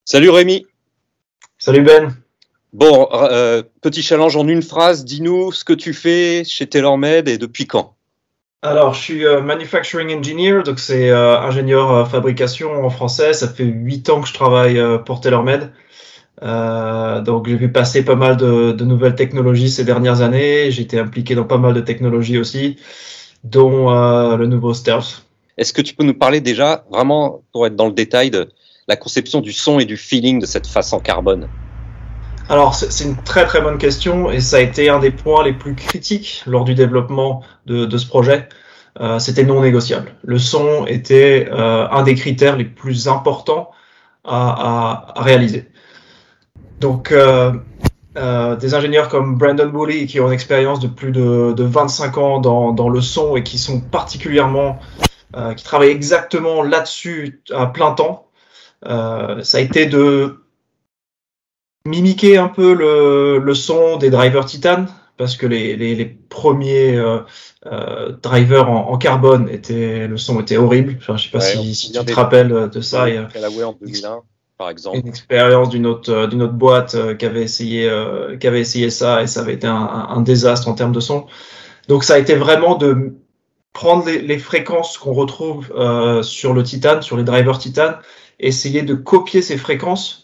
Salut Rémi. Salut Ben. Bon, petit challenge en une phrase. Dis-nous ce que tu fais chez TaylorMade et depuis quand? Alors, je suis manufacturing engineer, donc c'est ingénieur fabrication en français. Ça fait 8 ans que je travaille pour TaylorMade. Donc, j'ai vu passer pas mal de nouvelles technologies ces dernières années. J'ai été impliqué dans pas mal de technologies aussi, dont le nouveau Stealth. Est-ce que tu peux nous parler déjà, vraiment, pour être dans le détail, de la conception du son et du feeling de cette face en carbone? Alors, c'est une très très bonne question et ça a été un des points les plus critiques lors du développement de ce projet. C'était non négociable. Le son était un des critères les plus importants à réaliser. Donc, des ingénieurs comme Brandon Woolley qui ont une expérience de plus de 25 ans dans le son et qui sont particulièrement, qui travaillent exactement là-dessus à plein temps, ça a été de mimiquer un peu le son des drivers Titan, parce que les premiers drivers en carbone le son était horrible. Enfin, je sais pas Ouais, si tu te rappelles de ça. Il y a Callaway en 2001, par exemple. une expérience d'une autre boîte qui avait essayé ça et ça avait été un désastre en termes de son. Donc ça a été vraiment de prendre les fréquences qu'on retrouve sur le Titan, sur les drivers Titan, essayer de copier ces fréquences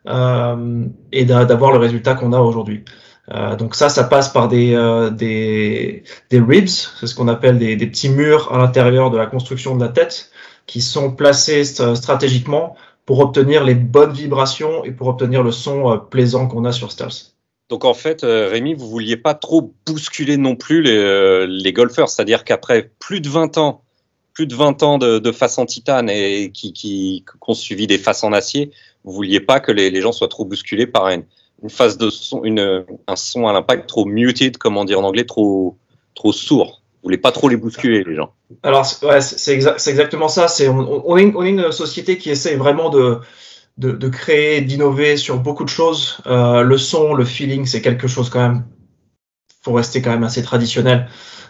et d'avoir le résultat qu'on a aujourd'hui. Donc ça passe par des ribs, c'est ce qu'on appelle des petits murs à l'intérieur de la construction de la tête, qui sont placés stratégiquement pour obtenir les bonnes vibrations et pour obtenir le son plaisant qu'on a sur Stealth. Donc en fait, Rémi, vous vouliez pas trop bousculer non plus les golfeurs, c'est-à-dire qu'après plus de 20 ans, de face en titane et qui ont suivi des faces en acier, vous vouliez pas que les gens soient trop bousculés par une phase de son, un son à l'impact trop muted, comme on dit en anglais, trop sourd. Vous voulez pas trop les bousculer, les gens. Alors ouais, c'est exactement ça. On est une société qui essaie vraiment de créer, d'innover sur beaucoup de choses. Le son, le feeling, c'est quelque chose quand même. Faut rester quand même assez traditionnel.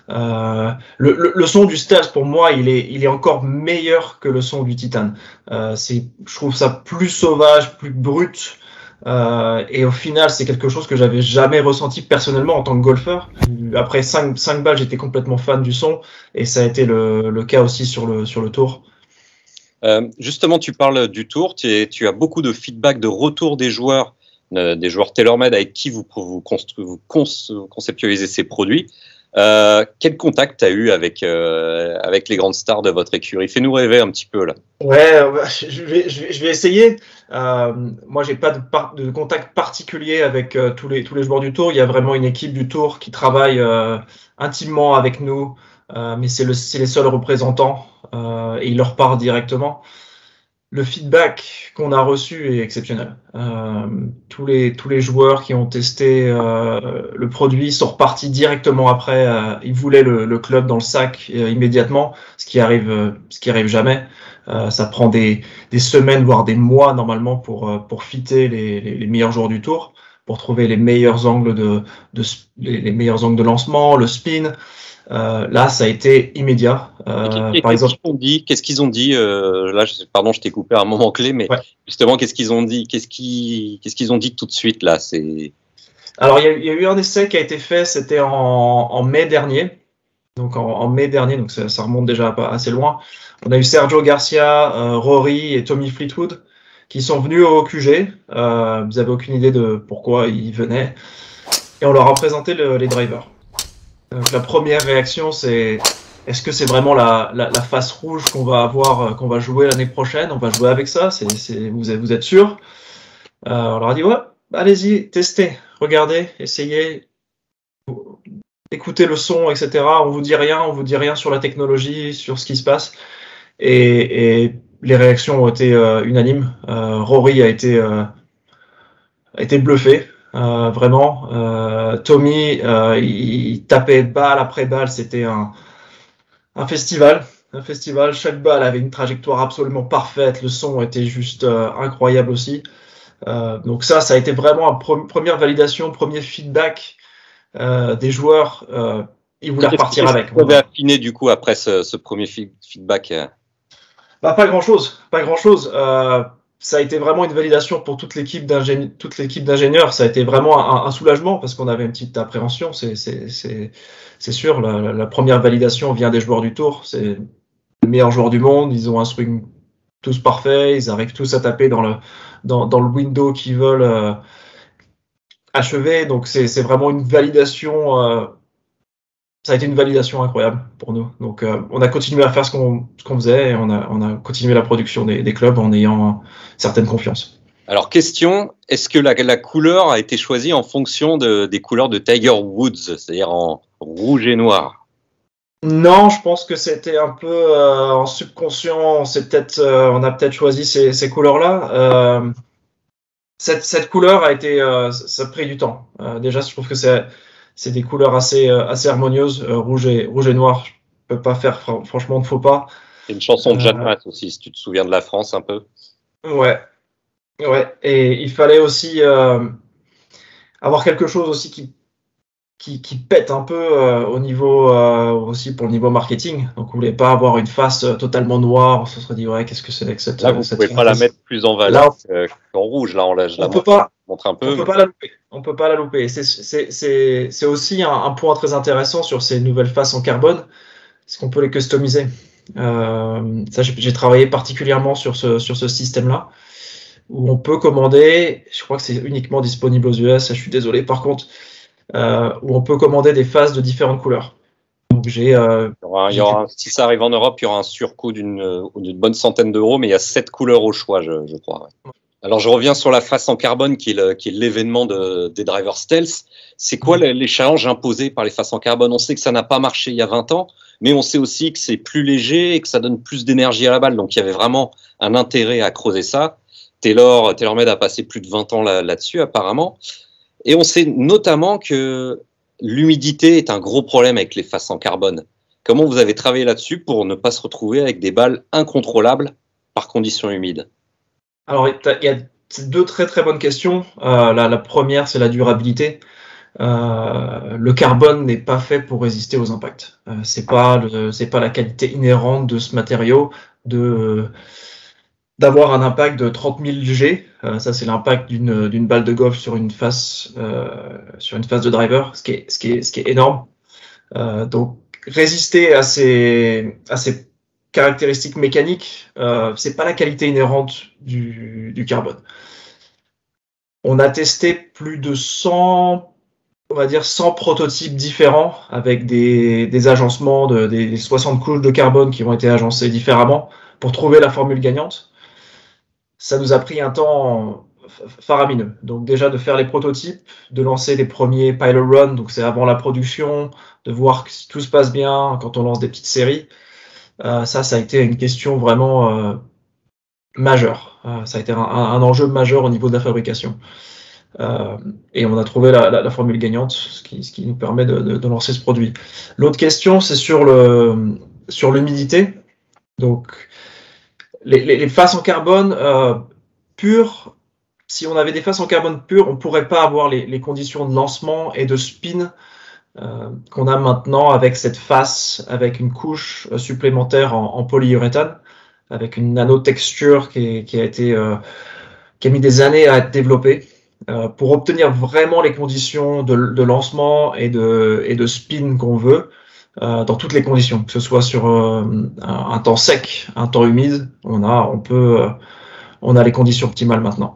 Le son du Stealth, pour moi, il est encore meilleur que le son du Titan. Je trouve ça plus sauvage, plus brut. Et au final, c'est quelque chose que j'avais jamais ressenti personnellement en tant que golfeur. Après 5 balles, j'étais complètement fan du son, et ça a été le cas aussi sur le tour. Justement, tu parles du tour, tu as beaucoup de feedback, de retour des joueurs TaylorMade avec qui vous conceptualisez ces produits. Quel contact tu as eu avec les grandes stars de votre écurie? Fais-nous rêver un petit peu là. Ouais, je vais essayer. Moi, j'ai pas de contact particulier avec tous les joueurs du Tour. Il y a vraiment une équipe du Tour qui travaille intimement avec nous, mais c'est les seuls représentants et ils leur parlent directement. Le feedback qu'on a reçu est exceptionnel. Tous les joueurs qui ont testé le produit sont repartis directement après. Ils voulaient le club dans le sac immédiatement, ce qui arrive jamais. Ça prend des semaines, voire des mois normalement pour fitter les meilleurs joueurs du tour, pour trouver les meilleurs angles les meilleurs angles de lancement, le spin. Là, ça a été immédiat. Par exemple, qu'est-ce qu'ils ont dit là, pardon, je t'ai coupé à un moment clé, mais ouais. Justement, qu'est-ce qu'ils ont dit? Qu'est-ce qu'ils ont dit tout de suite là? Alors, il y a eu un essai qui a été fait, c'était en mai dernier. Donc en mai dernier, donc ça remonte déjà assez loin. On a eu Sergio Garcia, Rory et Tommy Fleetwood qui sont venus au QG. Vous avez aucune idée de pourquoi ils venaient. Et on leur a présenté les drivers. Donc la première réaction, c'est est-ce que c'est vraiment la face rouge qu'on va avoir, qu'on va jouer l'année prochaine? On va jouer avec ça? Vous êtes sûr? On leur a dit ouais, allez-y, testez, regardez, essayez, écoutez le son, etc. On vous dit rien sur la technologie, sur ce qui se passe. Et les réactions ont été unanimes. Rory a été bluffé. Vraiment, Tommy, il tapait balle après balle, c'était un festival. Chaque balle avait une trajectoire absolument parfaite, le son était juste incroyable aussi. Donc ça a été vraiment une première validation, premier feedback des joueurs. Ils voulaient repartir avec. Vous avez affiné du coup après ce premier feedback? Pas grand chose. ça a été vraiment une validation pour toute l'équipe d'ingénieurs. Ça a été vraiment un soulagement parce qu'on avait une petite appréhension. C'est sûr, la première validation vient des joueurs du tour. C'est les meilleurs joueurs du monde. Ils ont un swing tous parfait. Ils arrivent tous à taper dans le window qu'ils veulent achever. Donc c'est vraiment une validation. Ça a été une validation incroyable pour nous. Donc, on a continué à faire ce qu'on faisait et on a continué la production des clubs en ayant certaine confiance. Alors, question, est-ce que la couleur a été choisie en fonction des couleurs de Tiger Woods, c'est-à-dire en rouge et noir? Non, je pense que c'était un peu en subconscient. On a peut-être choisi ces couleurs-là. Cette couleur a été, ça a pris du temps. Déjà, je trouve que c'est des couleurs assez harmonieuses, rouge et noir. Je peux pas faire franchement de faux pas. C'est une chanson de Jeanne Masse aussi, si tu te souviens de la France un peu. Ouais. Et il fallait aussi avoir quelque chose aussi qui pète un peu au niveau aussi pour le niveau marketing. Donc on voulait pas avoir une face totalement noire. On se serait dit ouais, qu'est-ce que c'est que cette. Là, vous pouvez pas la mettre plus en valeur qu'en rouge. Là, je la montre un peu. On peut pas la louper. On peut pas la louper. C'est aussi un point très intéressant sur ces nouvelles faces en carbone, c'est qu'on peut les customiser. Ça, j'ai travaillé particulièrement sur ce système-là, où on peut commander. Je crois que c'est uniquement disponible aux US. Je suis désolé. Par contre, où on peut commander des faces de différentes couleurs. Donc si ça arrive en Europe, il y aura un surcoût d'une bonne centaine d'euros, mais il y a 7 couleurs au choix, je crois. Ouais. Alors, je reviens sur la face en carbone qui est l'événement des drivers stealth. C'est quoi les challenges imposés par les faces en carbone? On sait que ça n'a pas marché il y a 20 ans, mais on sait aussi que c'est plus léger et que ça donne plus d'énergie à la balle. Donc, il y avait vraiment un intérêt à creuser ça. TaylorMade a passé plus de 20 ans là-dessus, apparemment. Et on sait notamment que l'humidité est un gros problème avec les faces en carbone. Comment vous avez travaillé là-dessus pour ne pas se retrouver avec des balles incontrôlables par conditions humides? Alors, il y a deux très très bonnes questions. La première, c'est la durabilité. Le carbone n'est pas fait pour résister aux impacts. C'est pas la qualité inhérente de ce matériau d'avoir un impact de 30 000 G. Ça, c'est l'impact d'une balle de golf sur une face de driver, ce qui est énorme. Donc, résister à ces caractéristiques mécaniques, c'est pas la qualité inhérente du carbone. On a testé plus de 100 prototypes différents avec des agencements des 60 couches de carbone qui ont été agencées différemment pour trouver la formule gagnante. Ça nous a pris un temps faramineux. Donc déjà de faire les prototypes, de lancer les premiers pilot runs, donc c'est avant la production, de voir si tout se passe bien quand on lance des petites séries. Ça a été une question vraiment majeure. Ça a été un enjeu majeur au niveau de la fabrication. Et on a trouvé la formule gagnante, ce qui nous permet de lancer ce produit. L'autre question, c'est sur l'humidité. Donc, les faces en carbone pures, si on avait des faces en carbone pures, on ne pourrait pas avoir les conditions de lancement et de spin qu'on a maintenant avec cette face, avec une couche supplémentaire en polyuréthane, avec une nanotexture qui a mis des années à être développée pour obtenir vraiment les conditions de lancement et de spin qu'on veut dans toutes les conditions, que ce soit sur un temps sec, un temps humide, on a les conditions optimales maintenant.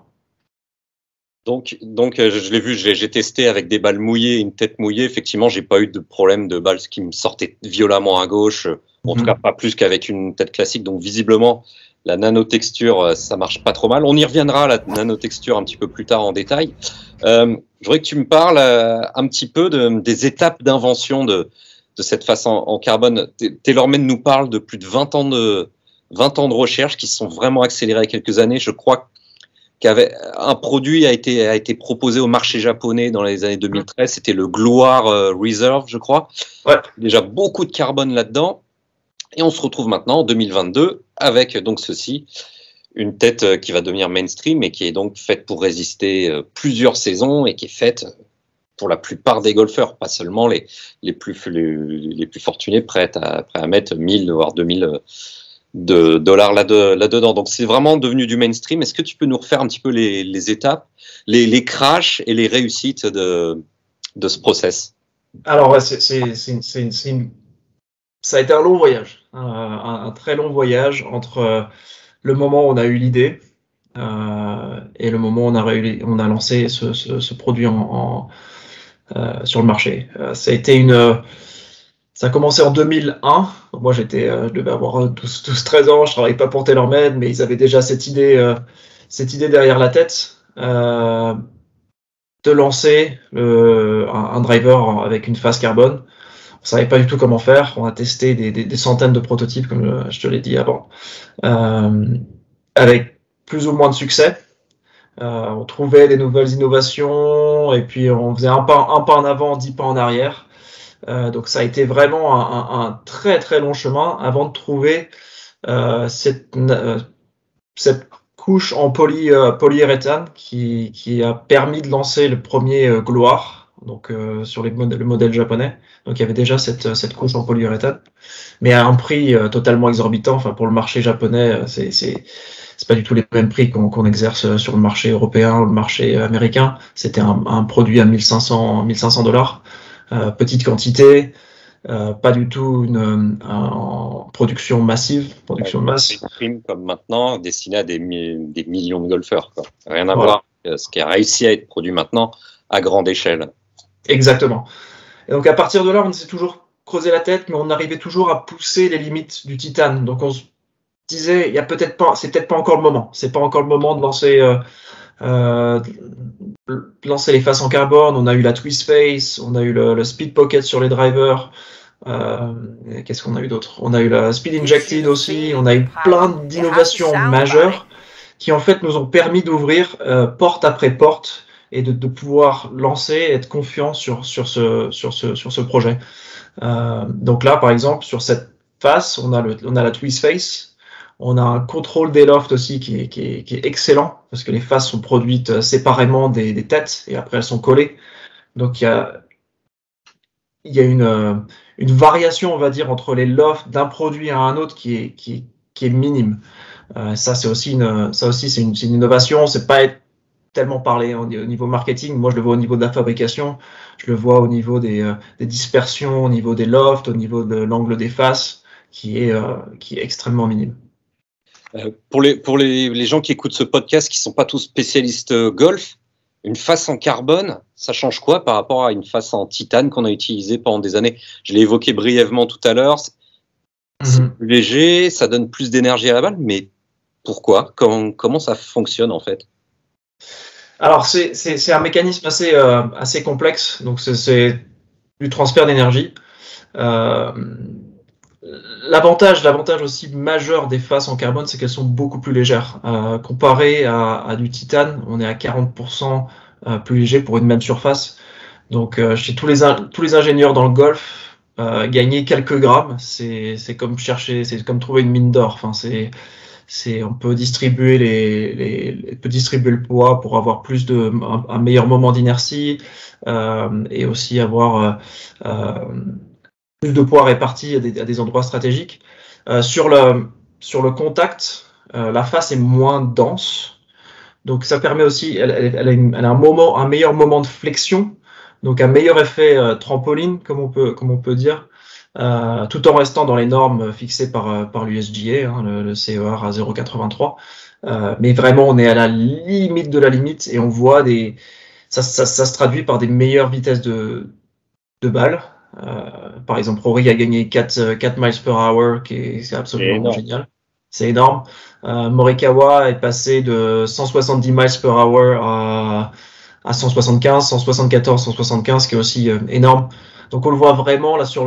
Donc, je l'ai vu, j'ai testé avec des balles mouillées, une tête mouillée. Effectivement, j'ai pas eu de problème de balles qui me sortaient violemment à gauche. En tout cas, pas plus qu'avec une tête classique. Donc, visiblement, la nanotexture, ça marche pas trop mal. On y reviendra à la nanotexture un petit peu plus tard en détail. Je voudrais que tu me parles un petit peu des étapes d'invention de cette face en carbone. TaylorMade nous parle de plus de 20 ans de recherche qui se sont vraiment accélérées il y a quelques années. Je crois un produit a été proposé au marché japonais dans les années 2013. C'était le Gloire Reserve, je crois. Ouais. Déjà beaucoup de carbone là-dedans. Et on se retrouve maintenant en 2022 avec donc une tête qui va devenir mainstream et qui est donc faite pour résister plusieurs saisons et qui est faite pour la plupart des golfeurs, pas seulement les plus fortunés prêts à mettre 1000 voire 2000 dollars là-dedans. Donc c'est vraiment devenu du mainstream. Est-ce que tu peux nous refaire un petit peu les étapes, les crashs et les réussites de ce process? Alors, ouais, ça a été un long voyage, un très long voyage entre le moment où on a eu l'idée et le moment où on a lancé ce produit sur le marché. Ça a commencé en 2001. Moi, je devais avoir 12-13 ans, je travaillais pas pour TaylorMade, mais ils avaient déjà cette idée derrière la tête de lancer un driver avec une face carbone. On savait pas du tout comment faire. On a testé des centaines de prototypes, comme je te l'ai dit avant, avec plus ou moins de succès. On trouvait des nouvelles innovations et puis on faisait un pas en avant, 10 pas en arrière. Donc ça a été vraiment un très très long chemin avant de trouver cette couche en polyuréthane qui a permis de lancer le premier Gloire, donc sur le modèle japonais. Donc il y avait déjà cette couche en polyuréthane, mais à un prix totalement exorbitant. Enfin, pour le marché japonais, c'est pas du tout les mêmes prix qu'on exerce sur le marché européen ou le marché américain. C'était un produit à 1500 $, petite quantité, pas du tout en production massive, production de masse. Mainstream comme maintenant, destiné à des millions de golfeurs, quoi. Rien à voir avec ce qui a réussi à être produit maintenant à grande échelle. Exactement. Et donc à partir de là, on s'est toujours creusé la tête, mais on arrivait toujours à pousser les limites du titane. Donc on se disait, c'est peut-être pas encore le moment. C'est pas encore le moment de lancer les faces en carbone. On a eu la twist face, on a eu le speed pocket sur les drivers. Qu'est-ce qu'on a eu d'autre? On a eu la speed injected aussi. On a eu plein d'innovations majeures qui en fait nous ont permis d'ouvrir porte après porte et de pouvoir lancer, être confiant sur ce projet. Donc là, par exemple, sur cette face, on a la twist face. On a un contrôle des lofts aussi qui est excellent parce que les faces sont produites séparément des têtes et après elles sont collées. Donc il y a une variation, on va dire, entre les lofts d'un produit à un autre qui est minime. Ça c'est une innovation. C'est pas tellement parlé au niveau marketing. Moi je le vois au niveau de la fabrication. Je le vois au niveau des dispersions, au niveau des lofts, au niveau de l'angle des faces qui est extrêmement minime. Pour les gens qui écoutent ce podcast qui ne sont pas tous spécialistes golf, une face en carbone, ça change quoi par rapport à une face en titane qu'on a utilisée pendant des années? Je l'ai évoqué brièvement tout à l'heure. C'est plus léger, ça donne plus d'énergie à la balle, mais pourquoi? Comment ça fonctionne en fait? Alors c'est un mécanisme assez complexe. Donc c'est du transfert d'énergie. L'avantage aussi majeur des faces en carbone, c'est qu'elles sont beaucoup plus légères. Comparé à du titane, on est à 40% plus léger pour une même surface. Donc chez tous les ingénieurs dans le golf, gagner quelques grammes, c'est comme trouver une mine d'or. Enfin, on peut distribuer le poids pour avoir un meilleur moment d'inertie et aussi avoir plus de poids répartis à des endroits stratégiques. Sur le contact, la face est moins dense, donc ça permet aussi, elle a un meilleur moment de flexion, donc un meilleur effet trampoline, comme on peut dire, tout en restant dans les normes fixées par l'USGA, le CER à 0,83. Mais vraiment, on est à la limite de la limite et on voit ça se traduit par des meilleures vitesses de balle. Par exemple, Rory a gagné 4 miles per hour, c'est absolument génial. C'est énorme. Morikawa est passé de 170 miles per hour à 175, 174, 175, qui est aussi énorme. Donc on le voit vraiment là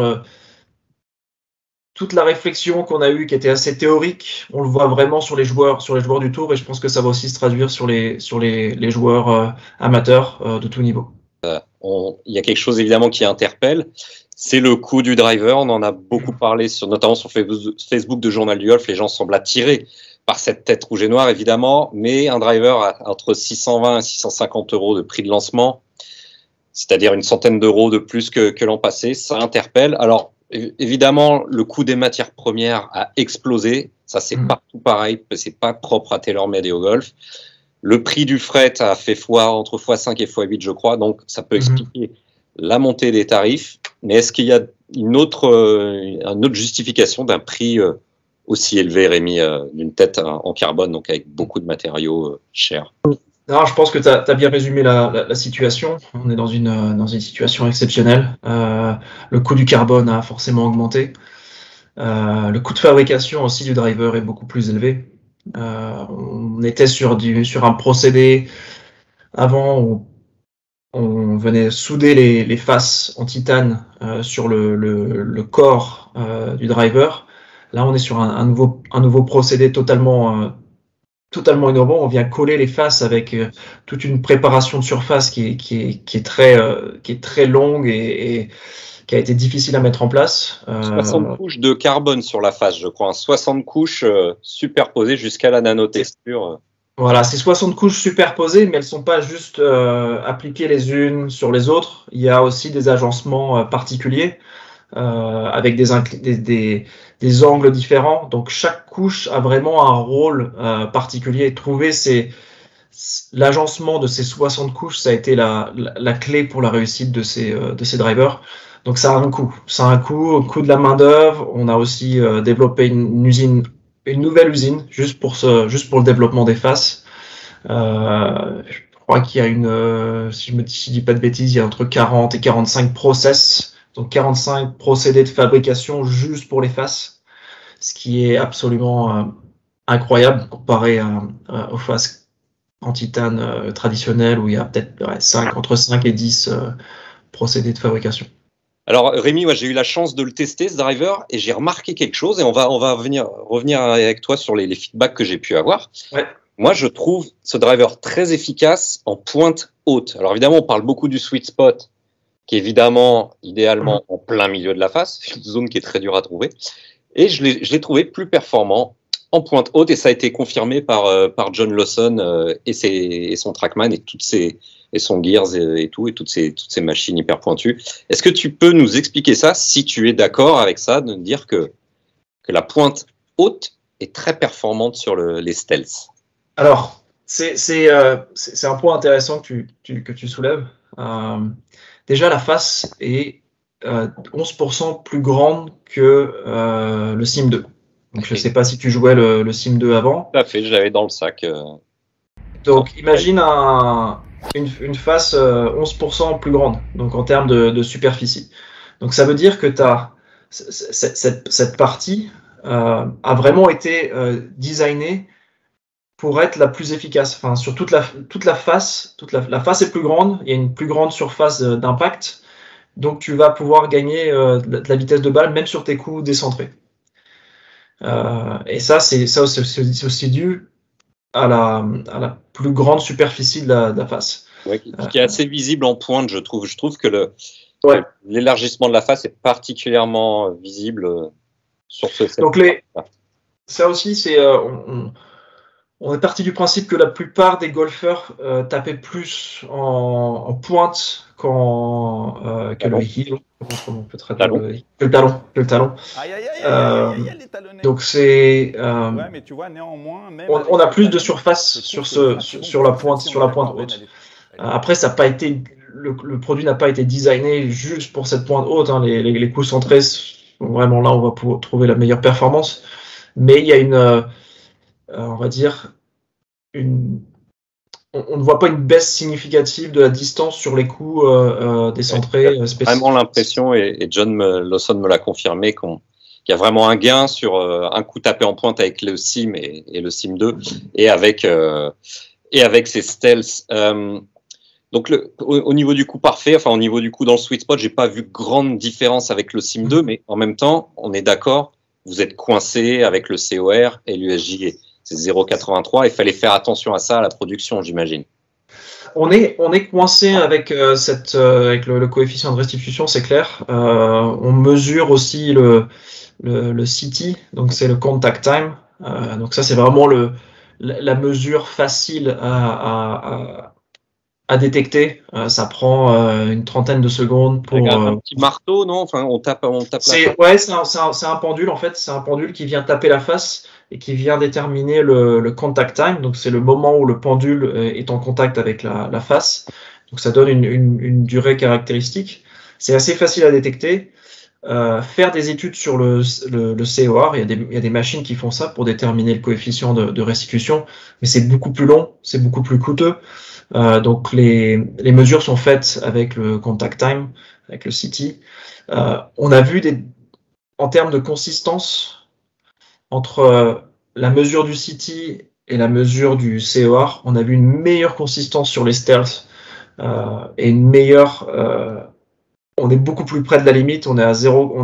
toute la réflexion qu'on a eue, qui était assez théorique, on le voit vraiment sur les joueurs du tour, et je pense que ça va aussi se traduire sur les joueurs amateurs de tout niveau. Il y a quelque chose évidemment qui interpelle, c'est le coût du driver. On en a beaucoup parlé, notamment sur Facebook de Journal du Golf. Les gens semblent attirés par cette tête rouge et noire, évidemment, mais un driver a entre 620 et 650 euros de prix de lancement, c'est-à-dire une centaine d'euros de plus que l'an passé. Ça interpelle. Alors, évidemment, le coût des matières premières a explosé. Ça, c'est partout pareil. C'est pas propre à TaylorMade et au golf. Le prix du fret a fait entre x5 et x8, je crois. Donc, ça peut expliquer la montée des tarifs. Mais est-ce qu'il y a une autre justification d'un prix aussi élevé, Rémi, d'une tête en carbone, donc avec beaucoup de matériaux chers? Non, je pense que tu as bien résumé la situation. On est dans une situation exceptionnelle. Le coût du carbone a forcément augmenté. Le coût de fabrication aussi du driver est beaucoup plus élevé. On était sur un procédé avant où on venait souder les faces en titane sur le corps du driver. Là, on est sur un nouveau procédé totalement innovant. On vient coller les faces avec toute une préparation de surface qui est très longue et qui a été difficile à mettre en place. 60 couches de carbone sur la face, je crois. 60 couches superposées jusqu'à la nanotexture. Voilà, c'est 60 couches superposées, mais elles ne sont pas juste appliquées les unes sur les autres. Il y a aussi des agencements particuliers avec des angles différents. Donc, chaque couche a vraiment un rôle particulier. Trouver l'agencement de ces 60 couches, ça a été la clé pour la réussite de ces drivers. Donc, ça a un coût. Ça a un coût, au coût de la main-d'œuvre. On a aussi développé une nouvelle usine juste pour le développement des faces. Je crois qu'il y a si je dis pas de bêtises, il y a entre 40 et 45 process, donc 45 procédés de fabrication juste pour les faces, ce qui est absolument incroyable comparé aux faces en titane traditionnelles où il y a peut-être entre 5 et 10 procédés de fabrication. Alors Rémi, moi j'ai eu la chance de le tester ce driver et j'ai remarqué quelque chose et on va revenir avec toi sur les feedbacks que j'ai pu avoir. Ouais. Moi je trouve ce driver très efficace en pointe haute. Alors évidemment on parle beaucoup du sweet spot qui est évidemment idéalement en plein milieu de la face, une zone qui est très dure à trouver. Et je l'ai trouvé plus performant en pointe haute et ça a été confirmé par John Lawson et son Trackman et son Gears et toutes ces machines hyper pointues. Est-ce que tu peux nous expliquer ça, si tu es d'accord avec ça, de dire que la pointe haute est très performante sur les stealths? Alors, c'est un point intéressant que tu soulèves. Déjà, la face est 11% plus grande que le Sim 2. Donc, je ne sais pas si tu jouais le Sim 2 avant. Tout à fait, je l'avais dans le sac. Donc, imagine une face 11% plus grande, donc en termes de superficie. Donc, ça veut dire que cette partie a vraiment été designée pour être la plus efficace. Enfin, sur toute la face, la face est plus grande, il y a une plus grande surface d'impact, donc tu vas pouvoir gagner de la vitesse de balle, même sur tes coups décentrés. Et ça, c'est aussi dû à la plus grande superficie de la face. Ouais, qui est assez visible en pointe, je trouve. Je trouve que l'élargissement de la face est particulièrement visible sur ce. Donc ça aussi, c'est on est parti du principe que la plupart des golfeurs tapaient plus en pointe que le heel. Comment on peut traduire le talon. Donc c'est mais tu vois, néanmoins, on a plus de surface sur la pointe haute. Après, ça n'a pas été le produit n'a pas été designé juste pour cette pointe haute. Hein. Les coups centrés, vraiment là, on va pouvoir trouver la meilleure performance. Mais il y a on va dire, on ne voit pas une baisse significative de la distance sur les coups décentrés. J'ai vraiment l'impression, et John Lawson me l'a confirmé, qu'il y a vraiment un gain sur un coup tapé en pointe avec le Sim et le Sim 2 et avec ces stealths. Donc au niveau du coup parfait, enfin au niveau du coup dans le sweet spot, j'ai pas vu grande différence avec le Sim 2, mais en même temps, on est d'accord, vous êtes coincé avec le COR et l'USJ. C'est 0,83. Il fallait faire attention à ça à la production, j'imagine. On est coincé avec avec le coefficient de restitution, c'est clair. On mesure aussi le CT, donc c'est le contact time. Donc ça, c'est vraiment la mesure facile à à détecter. Ça prend une trentaine de secondes pour. Avec un petit marteau, non? Enfin, on tape c'est un pendule en fait. C'est un pendule qui vient taper la face et qui vient déterminer le contact time. Donc c'est le moment où le pendule est en contact avec la face. Donc ça donne une durée caractéristique. C'est assez facile à détecter. Faire des études sur le COR, il y a des machines qui font ça pour déterminer le coefficient de restitution, mais c'est beaucoup plus long, c'est beaucoup plus coûteux. Donc les mesures sont faites avec le contact time, avec le CT. On a vu en termes de consistance entre la mesure du CT et la mesure du COR, on a vu une meilleure consistance sur les stealth et une meilleure on est beaucoup plus près de la limite, on est à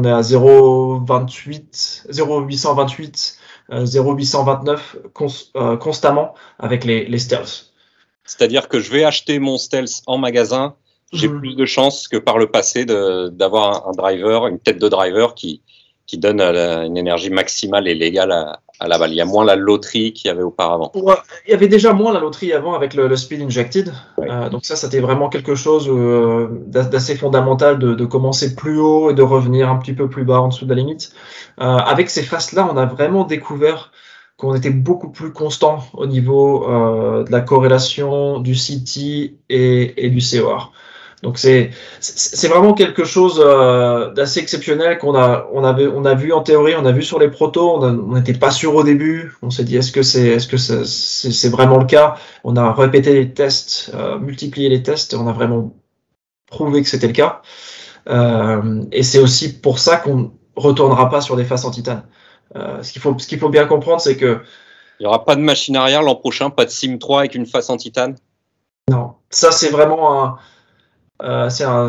0,28, 0,828, 0,829 constamment avec les stealths. C'est-à-dire que je vais acheter mon stealth en magasin, j'ai plus de chances que par le passé d'avoir un driver, une tête de driver qui donne une énergie maximale et légale à la balle. Il y a moins la loterie qu'il y avait auparavant. Ouais, il y avait déjà moins la loterie avant avec le speed injected. Ouais. Donc ça, c'était vraiment quelque chose d'assez fondamental de commencer plus haut et de revenir un petit peu plus bas en dessous de la limite. Avec ces phases-là, on a vraiment découvert qu'on était beaucoup plus constant au niveau de la corrélation du CT et du COR. Donc c'est vraiment quelque chose d'assez exceptionnel qu'on a vu en théorie, on a vu sur les protos, on n'était pas sûr au début, on s'est dit est-ce que c'est vraiment le cas. On a répété les tests, multiplié les tests, et on a vraiment prouvé que c'était le cas. Et c'est aussi pour ça qu'on retournera pas sur des faces en titane. Ce qu'il faut bien comprendre, c'est que il n'y aura pas de machine arrière l'an prochain, pas de Sim 3 avec une face en titane. Non, ça c'est vraiment c'est un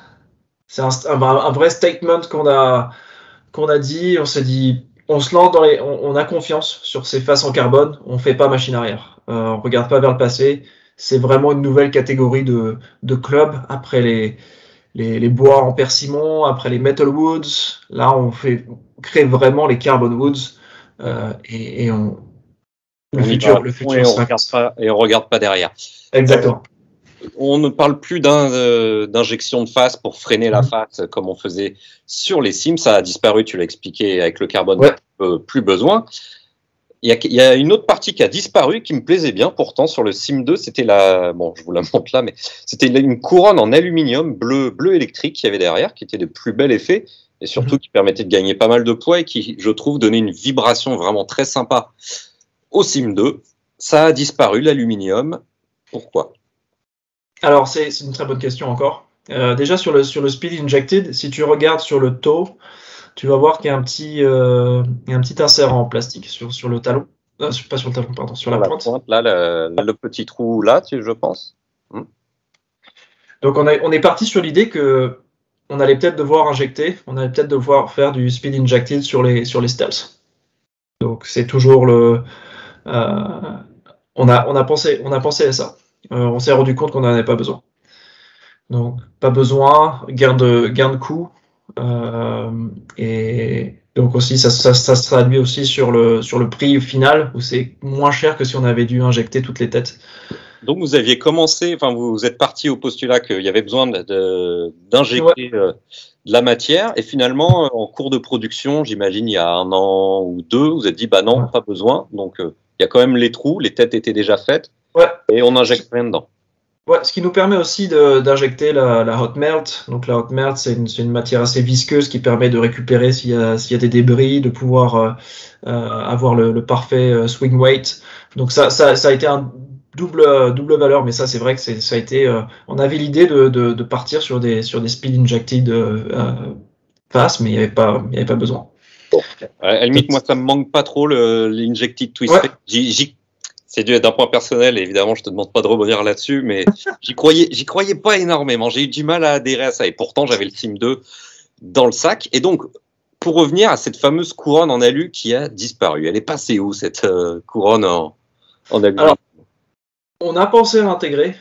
vrai statement qu'on a dit. On s'est dit, on se lance on a confiance sur ces faces en carbone. On fait pas machine arrière. On regarde pas vers le passé. C'est vraiment une nouvelle catégorie de clubs après les bois en persimmon, après les metal woods. Là, on crée vraiment les carbon woods et le futur sera. Et on regarde pas derrière. Exactement. On ne parle plus d'injection de face pour freiner la face comme on faisait sur les Sims. Ça a disparu, tu l'as expliqué, avec le carbone, ouais. Plus besoin. Il y a une autre partie qui a disparu, qui me plaisait bien pourtant sur le Sim 2. C'était bon, je vous la montre là, mais c'était une couronne en aluminium bleu électrique qu'il y avait derrière, qui était de plus bel effet et surtout qui permettait de gagner pas mal de poids et qui, je trouve, donnait une vibration vraiment très sympa au Sim 2. Ça a disparu, l'aluminium. Pourquoi ? Alors, c'est une très bonne question encore. Déjà, sur le speed injected, si tu regardes sur le toe, tu vas voir qu'il y a un petit insert en plastique sur le talon. Pas sur le talon, pardon, sur la pointe. Là, le petit trou là, je pense. Donc, on est parti sur l'idée que on allait peut-être devoir injecter, on allait peut-être devoir faire du speed injected sur les stealths. Donc, c'est toujours on a pensé à ça. On s'est rendu compte qu'on n'en avait pas besoin. Donc, pas besoin, gain de coût. Et donc aussi, ça se traduit aussi sur le prix final, où c'est moins cher que si on avait dû injecter toutes les têtes. Donc, vous aviez commencé, vous êtes parti au postulat qu'il y avait besoin d'injecter de la matière. Et finalement, en cours de production, j'imagine, il y a 1 an ou 2, vous êtes dit, non, pas besoin. Donc, il y a quand même les trous, les têtes étaient déjà faites. Ouais. Et on n'injecte rien dedans. Ouais, ce qui nous permet aussi d'injecter la hot melt. Donc la hot melt, c'est une matière assez visqueuse qui permet de récupérer s'il y a des débris, de pouvoir avoir le parfait swing weight. Donc ça a été un double valeur, mais ça c'est vrai que ça a été. On avait l'idée de partir sur des speed injected fast, mais il y avait pas besoin. Bon. À la limite, moi ça me manque pas trop l'injected twist. Ouais. C'est d'un point personnel, évidemment, je te demande pas de rebondir là-dessus, mais j'y croyais pas énormément. J'ai eu du mal à adhérer à ça, et pourtant j'avais le Sim 2 dans le sac. Et donc, pour revenir à cette fameuse couronne en alu qui a disparu, elle est passée où cette couronne en alu? Alors, on a pensé à l'intégrer.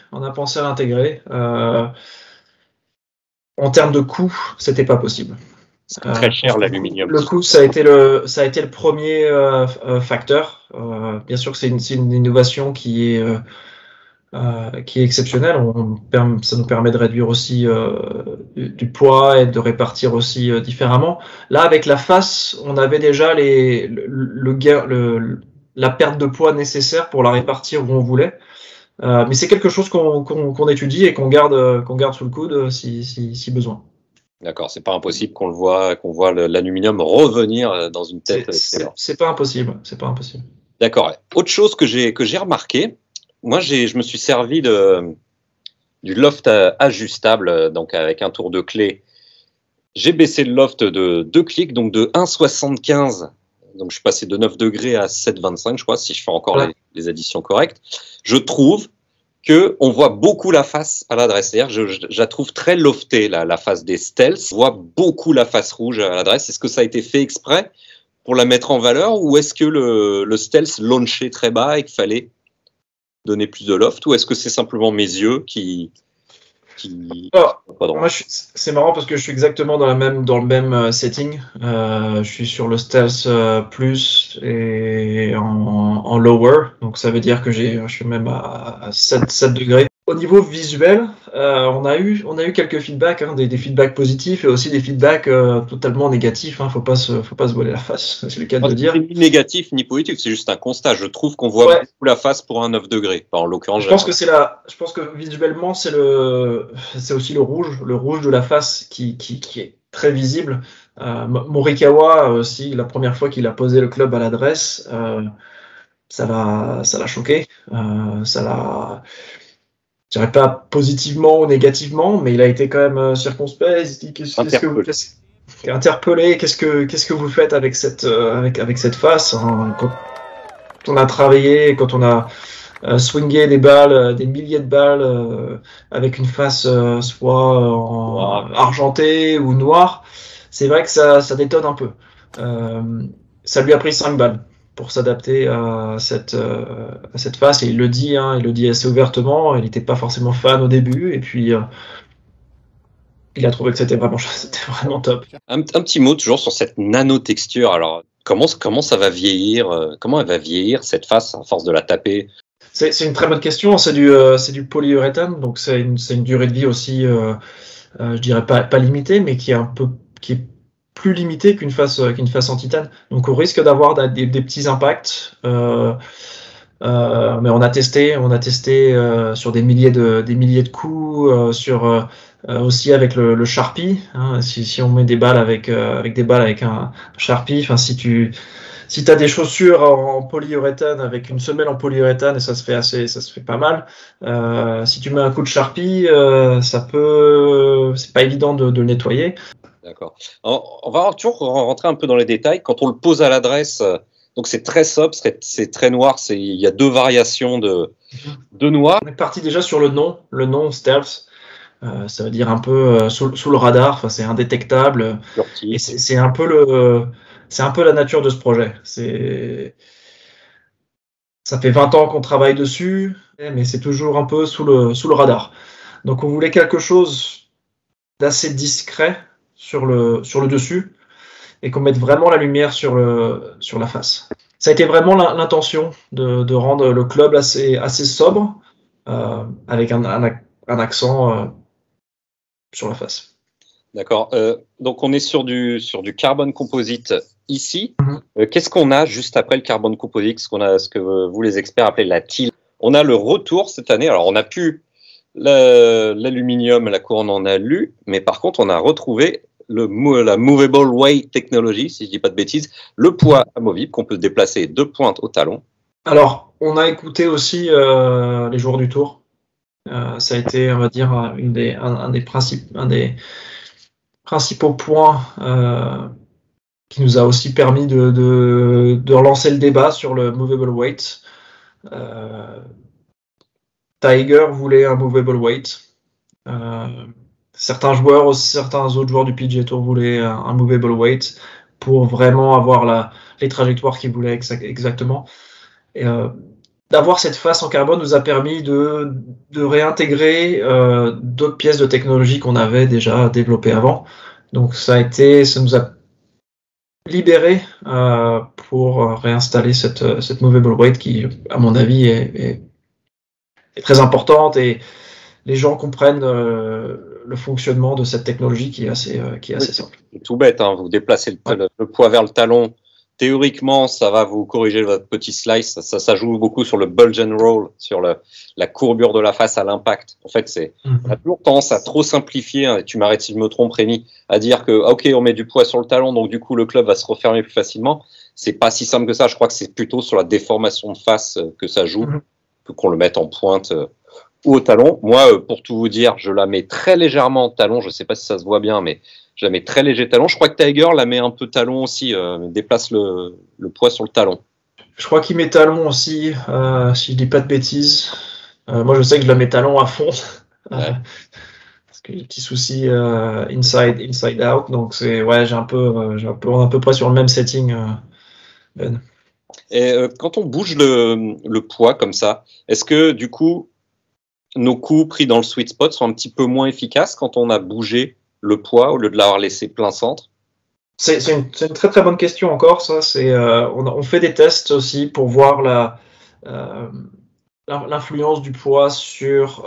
En termes de coût, c'était pas possible. C'est très cher l'aluminium. Le coût, ça a été le premier facteur. Bien sûr que c'est une innovation qui est qui est exceptionnel. Ça nous permet de réduire aussi du poids et de répartir aussi différemment. Là, avec la face, on avait déjà la perte de poids nécessaire pour la répartir où on voulait. Mais c'est quelque chose qu'on étudie et qu'on garde sous le coude si besoin. D'accord, c'est pas impossible qu'on voit l'aluminium revenir dans une tête. C'est pas impossible, c'est pas impossible. D'accord. Autre chose que j'ai remarqué, moi je me suis servi du loft ajustable, donc avec un tour de clé. J'ai baissé le loft de 2 clics, donc de 1,75. Donc je suis passé de 9 degrés à 7,25, je crois, si je fais encore les additions correctes. Je trouve que on voit beaucoup la face à l'adresse. C'est-à-dire, je la trouve très loftée, la face des Stealth. On voit beaucoup la face rouge à l'adresse. Est-ce que ça a été fait exprès pour la mettre en valeur, ou est-ce que le Stealth launchait très bas et qu'il fallait donner plus de loft, ou est-ce que c'est simplement mes yeux qui... Alors, moi, c'est marrant parce que je suis exactement dans le même setting. Je suis sur le Stealth Plus et en lower, donc ça veut dire que je suis même à 7 degrés. Au niveau visuel, on a eu quelques feedbacks, des feedbacks positifs et aussi des feedbacks totalement négatifs. Faut pas se voiler la face, c'est le cas de le dire. Ni négatif ni positif, c'est juste un constat. Je trouve qu'on voit beaucoup la face pour un 9 degrés. En l'occurrence, je pense que visuellement c'est aussi le rouge de la face qui est très visible. Morikawa aussi, la première fois qu'il a posé le club à l'adresse, ça l'a choqué, je dirais pas positivement ou négativement, mais il a été quand même circonspect. Il se dit qu'est-ce que vous faites, interpellé, qu'est-ce que vous faites avec cette face, hein, quand on a travaillé, quand on a swingé des balles, des milliers de balles avec une face soit argentée ou noire, c'est vrai que ça détonne un peu. Ça lui a pris 5 balles pour s'adapter à cette face, et il le dit assez ouvertement. Il n'était pas forcément fan au début, et puis il a trouvé que c'était vraiment top. Un petit mot toujours sur cette nanotexture. Alors comment ça va vieillir, comment elle va vieillir cette face à force de la taper? C'est une très bonne question. C'est du polyuréthane, donc c'est une durée de vie aussi, je dirais pas limitée, mais qui est plus limité qu'une face en titane. Donc on risque d'avoir des petits impacts, mais on a testé sur des milliers de coups, sur aussi avec le Sharpie, hein, si on met des balles avec un Sharpie, enfin si tu as des chaussures en polyuréthane avec une semelle en polyuréthane, et ça se fait pas mal. Si tu mets un coup de Sharpie, c'est pas évident de le nettoyer. D'accord. On va toujours rentrer un peu dans les détails. Quand on le pose à l'adresse, donc c'est très sobre, c'est très noir. Il y a 2 variations de noir. On est parti déjà sur le nom Stealth. Ça veut dire un peu sous le radar. Enfin, c'est indétectable. Et c'est un peu la nature de ce projet. Ça fait 20 ans qu'on travaille dessus, mais c'est toujours un peu sous le radar. Donc on voulait quelque chose d'assez discret sur le dessus, et qu'on mette vraiment la lumière sur la face. Ça a été vraiment l'intention de rendre le club assez sobre, avec un accent sur la face. D'accord. Donc on est sur du carbone composite ici. Qu'est-ce qu'on a juste après le carbone composite, ce que vous les experts appelez la TIL? On a le retour cette année. Alors on a pu l'aluminium, la couronne en alu, mais par contre on a retrouvé la Movable Weight Technology, si je dis pas de bêtises, le poids amovible qu'on peut déplacer de pointe au talon. Alors, on a écouté aussi les joueurs du tour. Ça a été, on va dire, un des principaux points qui nous a aussi permis de relancer le débat sur le Movable Weight. Tiger voulait un Movable Weight. Certains autres joueurs du PGA Tour voulaient un Movable Weight pour vraiment avoir les trajectoires qu'ils voulaient exactement. Et, d'avoir cette face en carbone nous a permis de réintégrer d'autres pièces de technologie qu'on avait déjà développées avant. Donc ça nous a libéré pour réinstaller cette Movable Weight qui, à mon avis, est est très importante et les gens comprennent le fonctionnement de cette technologie qui est assez simple. C'est tout bête, hein. Vous déplacez le poids vers le talon. Théoriquement, ça va vous corriger votre petit slice. Ça joue beaucoup sur le bulge and roll, sur la courbure de la face à l'impact. En fait, on a toujours tendance à trop simplifier, hein, et tu m'arrêtes si je me trompe, Rémi, à dire que, OK, on met du poids sur le talon, donc du coup, le club va se refermer plus facilement. C'est pas si simple que ça. Je crois que c'est plutôt sur la déformation de face que ça joue, que qu'on le mette en pointe ou au talon. Moi, pour tout vous dire, je la mets très légèrement en talon. Je sais pas si ça se voit bien, mais je la mets très léger talon. Je crois que Tiger la met un peu talon aussi, déplace le poids sur le talon. Je crois qu'il met talon aussi, si je dis pas de bêtises. Moi, je sais que je la mets talon à fond. Ouais. Parce que j'ai des petits soucis inside out. Donc, on est à peu près sur le même setting. Ben. Et quand on bouge le poids comme ça, est-ce que du coup, nos coups pris dans le sweet spot sont un petit peu moins efficaces quand on a bougé le poids au lieu de l'avoir laissé plein centre? C'est une très très bonne question encore, ça. On fait des tests aussi pour voir l'influence du poids sur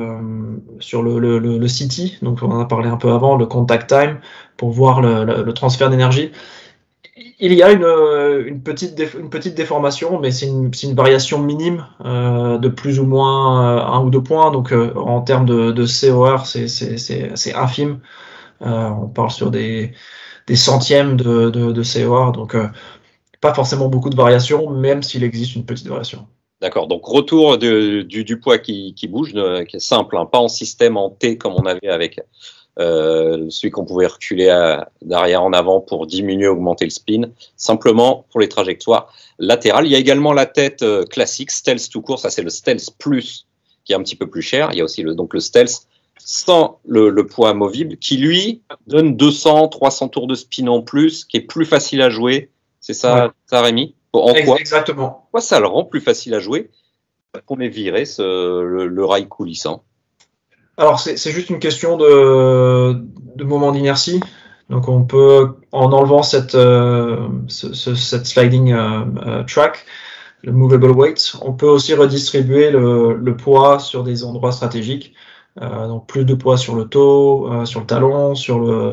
le CT, donc on en a parlé un peu avant, le contact time, pour voir le transfert d'énergie. Il y a une petite déformation, mais c'est une variation minime de plus ou moins 1 ou 2 points. Donc en termes de COR, c'est infime. On parle sur des centièmes de COR, donc pas forcément beaucoup de variations, même s'il existe une petite variation. D'accord, donc retour du poids qui bouge, qui est simple, hein, pas en système en T comme on avait avec celui qu'on pouvait reculer d'arrière en avant pour diminuer, augmenter le spin, simplement pour les trajectoires latérales. Il y a également la tête classique, Stealth tout court, ça c'est le Stealth Plus qui est un petit peu plus cher. Il y a aussi le Stealth sans le poids amovible qui lui donne 200, 300 tours de spin en plus, qui est plus facile à jouer. C'est ça, ouais. Ça Rémi? En quoi? Exactement. Pourquoi ça le rend plus facile à jouer qu'on ait viré le rail coulissant? Alors, c'est juste une question de moment d'inertie. Donc, on peut, en enlevant cette sliding track, le movable weight, on peut aussi redistribuer le poids sur des endroits stratégiques. Donc, plus de poids sur le dos, sur le talon, sur le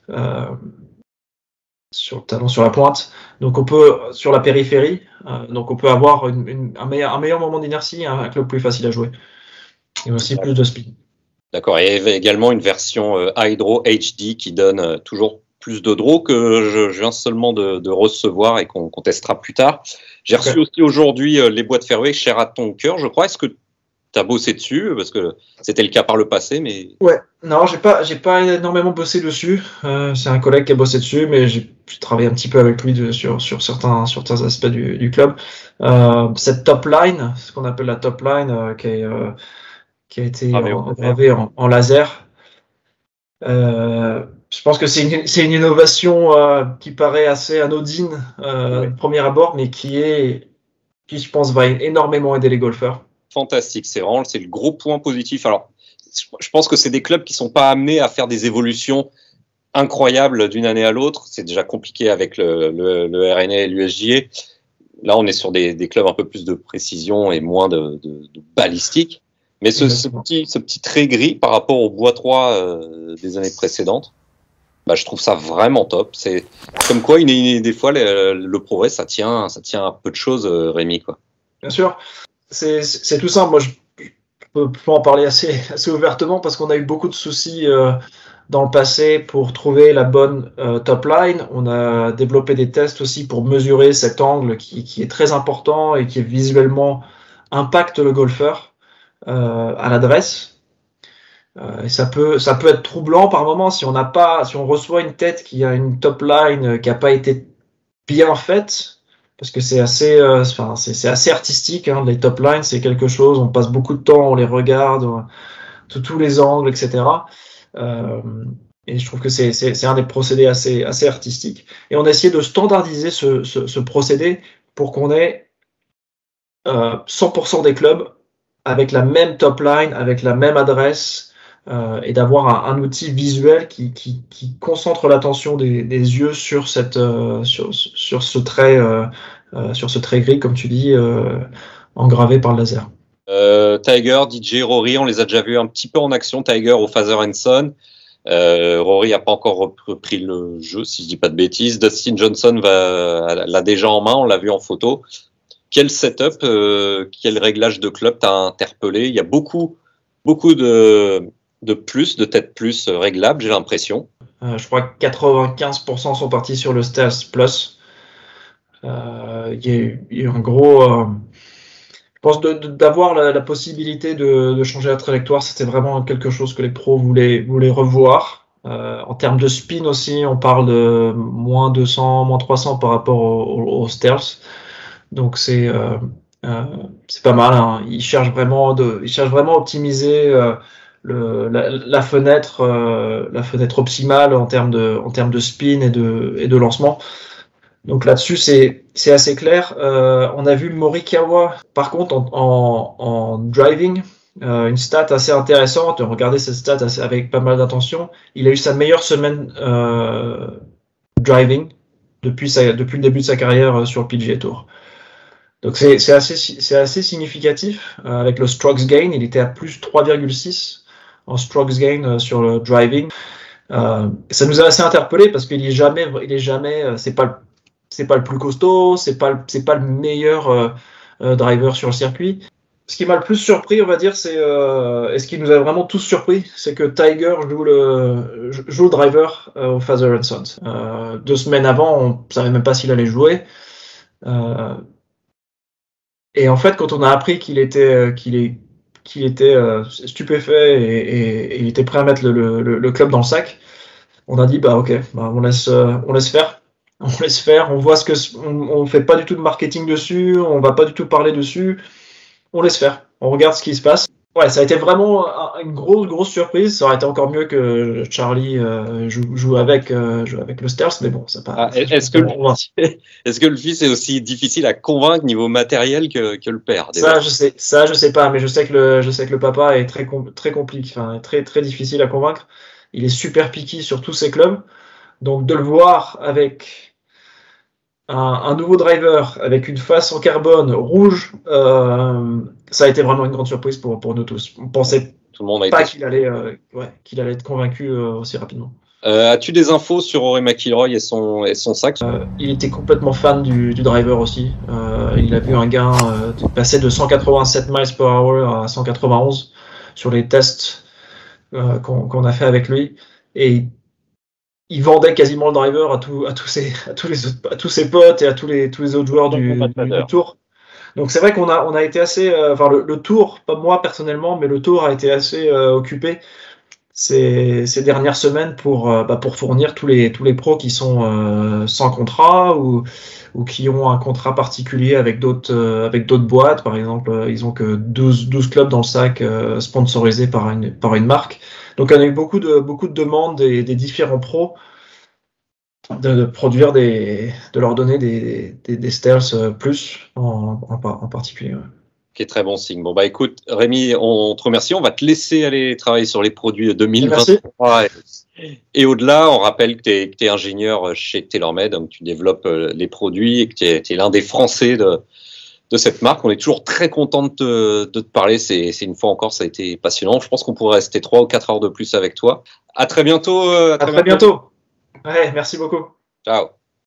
talon, sur la pointe. Donc, on peut, sur la périphérie, donc on peut avoir un meilleur moment d'inertie, un club plus facile à jouer. Et aussi plus de speed. D'accord, et il y avait également une version Hydro HD qui donne toujours plus de draw que je viens seulement de recevoir et qu'on testera plus tard. J'ai reçu aussi aujourd'hui les boîtes fairway chères à ton cœur, je crois. Est-ce que tu as bossé dessus? Parce que c'était le cas par le passé, mais... Ouais, non, j'ai pas énormément bossé dessus. C'est un collègue qui a bossé dessus, mais j'ai travaillé un petit peu avec lui sur certains aspects du club. Cette top line, ce qu'on appelle la top line, qui a été gravé en laser. Je pense que c'est une innovation qui paraît assez anodine au premier abord, mais qui je pense va énormément aider les golfeurs. Fantastique, c'est le gros point positif. Alors, je pense que c'est des clubs qui sont pas amenés à faire des évolutions incroyables d'une année à l'autre. C'est déjà compliqué avec le RNA et l'USGA. Là, on est sur des clubs un peu plus de précision et moins de balistique. Mais ce petit trait gris par rapport au bois 3 des années précédentes, bah, je trouve ça vraiment top. C'est comme quoi, des fois, le progrès, ça tient à peu de choses, Rémi, quoi. Bien sûr. C'est tout simple. Moi, je peux en parler assez ouvertement parce qu'on a eu beaucoup de soucis dans le passé pour trouver la bonne top line. On a développé des tests aussi pour mesurer cet angle qui est très important et qui visuellement impacte le golfeur à l'adresse. Et ça peut être troublant par moment si on reçoit une tête qui a une top line qui n'a pas été bien faite. Parce que c'est assez artistique, hein, les top lines, c'est quelque chose, on passe beaucoup de temps, on les regarde, tous les angles, etc. Et je trouve que c'est un des procédés assez artistiques. Et on a essayé de standardiser ce procédé pour qu'on ait 100% des clubs avec la même top line, avec la même adresse, et d'avoir un outil visuel qui concentre l'attention des yeux sur sur ce trait gris, comme tu dis, engravé par le laser. Tiger, DJ, Rory, on les a déjà vus un petit peu en action. Tiger au Father and Son. Rory n'a pas encore repris le jeu, si je dis pas de bêtises. Dustin Johnson l'a déjà en main, on l'a vu en photo. Quel setup, quel réglage de club t'a interpellé? Il y a beaucoup de têtes plus réglables, j'ai l'impression. Je crois que 95% sont partis sur le Stealth Plus. Il y a eu un gros... je pense d'avoir la possibilité de changer la trajectoire, c'était vraiment quelque chose que les pros voulaient revoir. En termes de spin aussi, on parle de moins 200, moins 300 par rapport au Stealth. Donc c'est pas mal. Hein. Ils cherchent vraiment à optimiser la fenêtre optimale en termes de spin et de lancement. Donc là-dessus, c'est assez clair. On a vu Morikawa, par contre, en driving, une stat assez intéressante. Regardez cette stat avec pas mal d'attention. Il a eu sa meilleure semaine driving depuis le début de sa carrière sur le PGA Tour. Donc c'est assez significatif. Avec le strokes gain, il était à plus 3,6 en strokes gain sur le driving. Ça nous a assez interpellé parce qu'il est jamais, c'est pas le plus costaud, c'est pas le meilleur driver sur le circuit. Ce qui m'a le plus surpris, on va dire, et ce qui nous a vraiment tous surpris, c'est que Tiger joue le driver au Father and Sons. 2 semaines avant, on savait même pas s'il allait jouer. Et en fait, quand on a appris qu'il était stupéfait et il était prêt à mettre le club dans le sac, on a dit ok, on laisse faire. On laisse faire, on voit on fait pas du tout de marketing dessus, on va pas du tout parler dessus, on laisse faire, on regarde ce qui se passe. Ouais, ça a été vraiment une grosse surprise. Ça aurait été encore mieux que Charlie joue avec le Stealth, mais bon, ça pas. Est-ce que le fils est aussi difficile à convaincre niveau matériel que le père? Déjà. Ça je sais pas, mais je sais que le papa est très compliqué, enfin très difficile à convaincre. Il est super picky sur tous ses clubs, donc de le voir avec un nouveau driver avec une face en carbone rouge, ça a été vraiment une grande surprise pour nous tous. On pensait pas qu'il allait être convaincu aussi rapidement. As-tu des infos sur Rory McIlroy et son sac? Il était complètement fan du driver aussi. Il a vu un gain passer de 187 miles per hour à 191 sur les tests qu'on a fait avec lui, et il vendait quasiment le driver à tous ses potes et à tous les autres joueurs du tour. Donc c'est vrai qu'on a été assez, le tour, pas moi personnellement, mais le tour a été assez occupé ces dernières semaines pour fournir tous les pros qui sont sans contrat ou qui ont un contrat particulier avec d'autres boîtes. Par exemple, ils ont que 12 clubs dans le sac sponsorisés par une marque. Donc on a eu beaucoup de demandes des différents pros de produire de leur donner des Stealth plus en particulier. Ouais. Qui est très bon signe. Bon écoute, Rémi, on te remercie. On va te laisser aller travailler sur les produits 2023 et au-delà. On rappelle que tu es ingénieur chez TaylorMade, donc tu développes les produits et que tu es l'un des Français de cette marque. On est toujours très content de te parler. C'est une fois encore, ça a été passionnant. Je pense qu'on pourrait rester 3 ou 4 heures de plus avec toi. À très bientôt. À très bientôt. Ouais, merci beaucoup. Ciao.